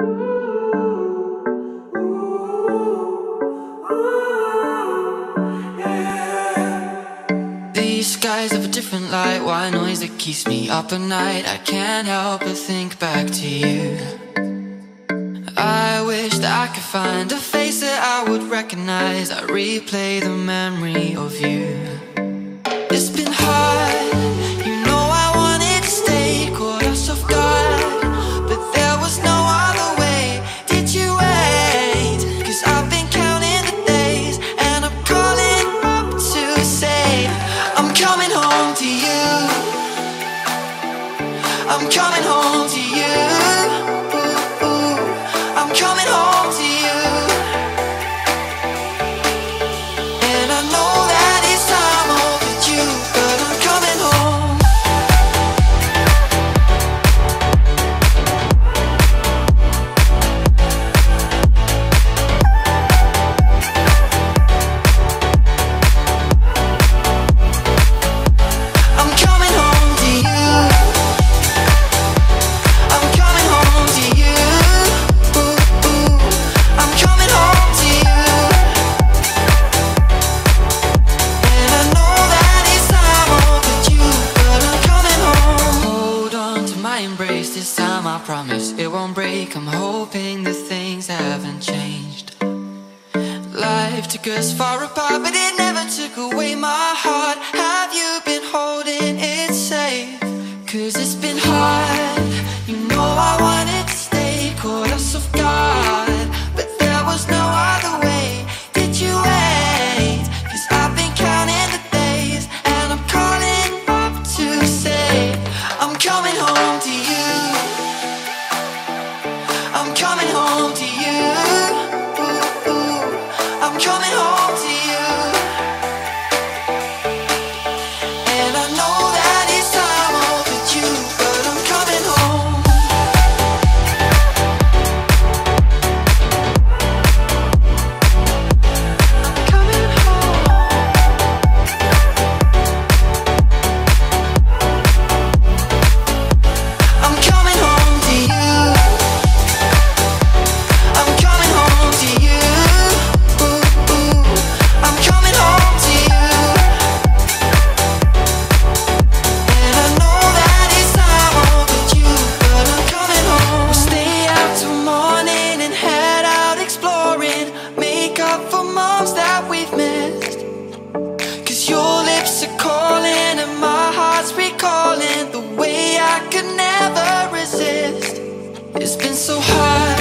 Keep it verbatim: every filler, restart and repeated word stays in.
These skies have a different light, white noise that keeps me up at night. I can't help but think back to you. I wish that I could find a face that I would recognize. I replay the memory of you. It's been hard, you know I wanted to stay, caught us off guard, but there was no other way. Did you wait? Cause I've been counting the days, and I'm calling up to say I'm coming home to you. I'm coming home to you. Ooh, ooh. I'm coming home to you. And I know that it's time overdue, but I'm coming home. I'm coming home to you. I'm coming home to you. Ooh, ooh. I'm coming home to you. And I know that it's time overdue, but I'm coming home. Hold on to my embrace, this time I promise it won't break. I'm hoping that things haven't changed. Life took us far apart, but it never took away my heart. Have you been holding it safe? Cause it's been hard, you know I wanted to stay, caught us off guard, but there was no other way. Did you wait? Cause I've been counting the days, and I'm calling up to say I'm coming home to you. I'm coming home to you. Ooh, ooh. I'm coming home to you. And I know that it's time overdue, but I'm coming home. I'm coming home. I'm coming home to you. I'm coming home to you. Ooh, ooh. I'm coming home to you. And I know that it's time overdue, but I'm coming home. We'll stay out till morning and head out exploring, make up for moms that we've missed. Cause your lips are calling and my heart's recalling the way I could never resist. It's been so hard,